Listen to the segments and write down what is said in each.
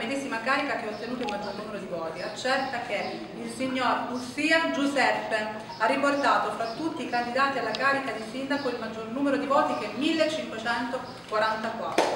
medesima carica che ha ottenuto il maggior numero di voti. Accerta che il signor Ussia Giuseppe ha riportato fra tutti i candidati alla carica di sindaco il maggior numero di voti, che è 1544.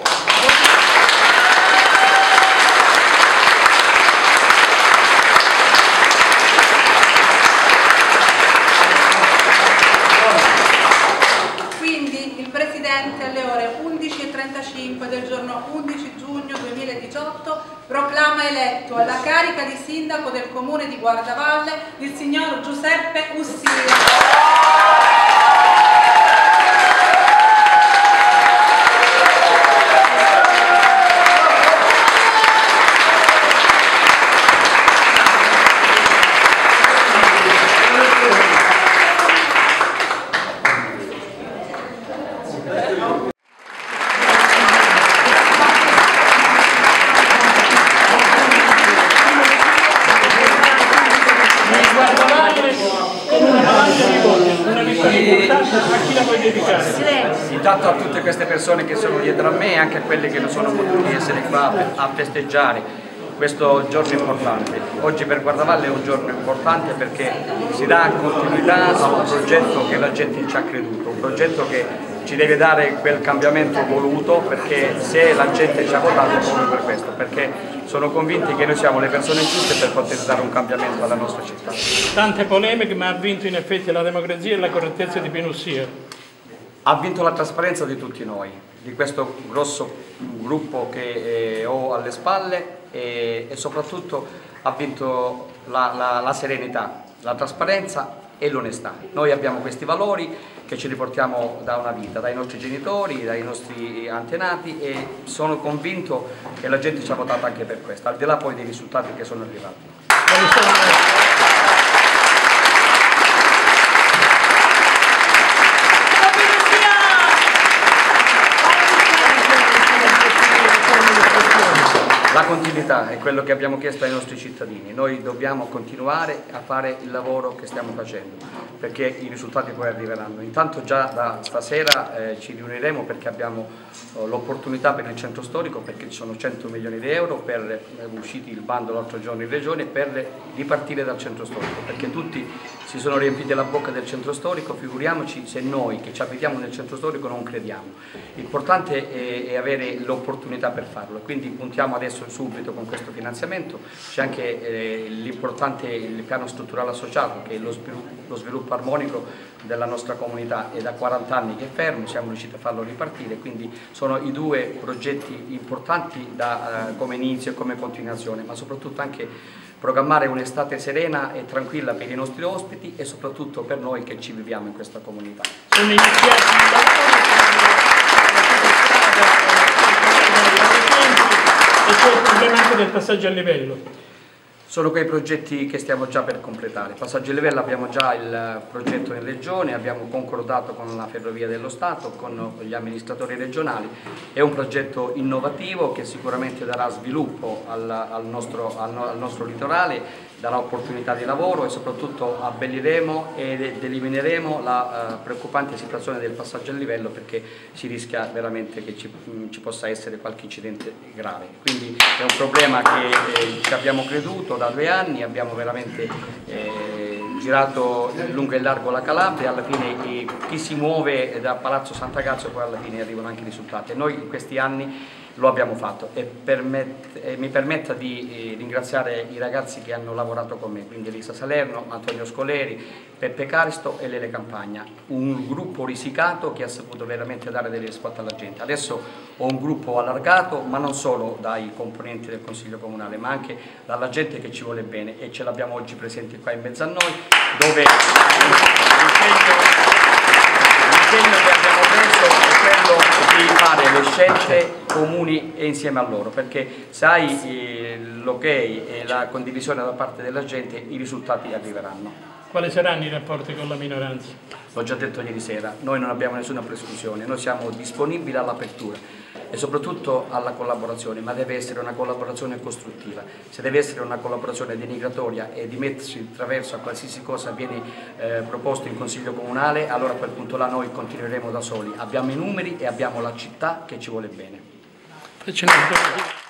Alle ore 11:35 del giorno 11 giugno 2018 proclama eletto alla carica di sindaco del comune di Guardavalle il signor Giuseppe Ussia. Intanto a tutte queste persone che sono dietro a me e anche a quelle che non sono potuti essere qua a festeggiare questo giorno importante. Oggi per Guardavalle è un giorno importante perché si dà continuità a un progetto che la gente ci ha creduto, un progetto che ci deve dare quel cambiamento voluto, perché se la gente ci ha votato è proprio per questo, perché sono convinti che noi siamo le persone giuste per poter dare un cambiamento alla nostra città. Tante polemiche, ma ha vinto in effetti la democrazia e la correttezza di Pino Ussia. Ha vinto la trasparenza di tutti noi, di questo grosso gruppo che ho alle spalle, e soprattutto ha vinto la serenità, la trasparenza e l'onestà. Noi abbiamo questi valori che ci riportiamo da una vita, dai nostri genitori, dai nostri antenati, e sono convinto che la gente ci ha votato anche per questo, al di là poi dei risultati che sono arrivati. La continuità è quello che abbiamo chiesto ai nostri cittadini. Noi dobbiamo continuare a fare il lavoro che stiamo facendo, perché i risultati poi arriveranno. Intanto già da stasera ci riuniremo, perché abbiamo l'opportunità per il centro storico, perché ci sono 100 milioni di euro usciti il bando l'altro giorno in regione per ripartire dal centro storico, perché tutti si sono riempiti la bocca del centro storico, figuriamoci se noi che ci abitiamo nel centro storico non crediamo. L'importante è avere l'opportunità per farlo, quindi puntiamo adesso subito con questo finanziamento. C'è anche l'importante il piano strutturale associato, che è lo sviluppo armonico della nostra comunità, è da 40 anni che è fermo, siamo riusciti a farlo ripartire, quindi sono i due progetti importanti come inizio e come continuazione, ma soprattutto anche programmare un'estate serena e tranquilla per i nostri ospiti e soprattutto per noi che ci viviamo in questa comunità. Sono iniziati e c'è il problema anche del passaggio a livello. Sono quei progetti che stiamo già per completare. Passaggio a livello, abbiamo già il progetto in regione, abbiamo concordato con la Ferrovia dello Stato, con gli amministratori regionali. È un progetto innovativo che sicuramente darà sviluppo al nostro litorale, darà opportunità di lavoro e soprattutto abbelliremo ed elimineremo la preoccupante situazione del passaggio a livello, perché si rischia veramente che ci possa essere qualche incidente grave. Quindi è un problema che ci abbiamo creduto da 2 anni, abbiamo veramente girato lungo e largo la Calabria, alla fine chi si muove da Palazzo Sant'Agazio poi alla fine arrivano anche i risultati, e noi in questi anni lo abbiamo fatto, e mi permetta di ringraziare i ragazzi che hanno lavorato con me, quindi Elisa Salerno, Antonio Scoleri, Peppe Caristo e Lele Campagna, un gruppo risicato che ha saputo veramente dare delle risposte alla gente. Adesso ho un gruppo allargato, ma non solo dai componenti del Consiglio Comunale, ma anche dalla gente che ci vuole bene, e ce l'abbiamo oggi presenti qua in mezzo a noi, dove l'impegno che abbiamo preso è quello di fare le scelte comuni e insieme a loro, perché se hai l'ok e la condivisione da parte della gente, i risultati arriveranno. Quali saranno i rapporti con la minoranza? L'ho già detto ieri sera, noi non abbiamo nessuna preclusione, noi siamo disponibili all'apertura e soprattutto alla collaborazione, ma deve essere una collaborazione costruttiva. Se deve essere una collaborazione denigratoria e di mettersi in traverso a qualsiasi cosa viene proposto in Consiglio Comunale, allora a quel punto là noi continueremo da soli. Abbiamo i numeri e abbiamo la città che ci vuole bene.